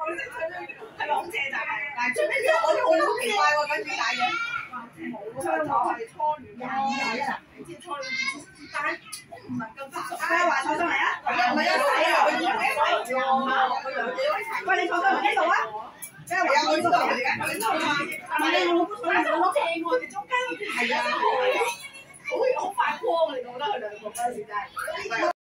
係咪好正就係？嗱，最尾我啲好奇怪喎，咁點解嘅？冇啊，就係初戀啊！你知初戀但係唔能夠接受。話坐上嚟啊！唔係一齊啊！佢一齊啊！喂，你坐上嚟呢度啊！即係話我坐嚟嘅，你坐啊！唔係我正喎，你中間係啊，好發光啊！你覺得佢兩個嗰陣時真係。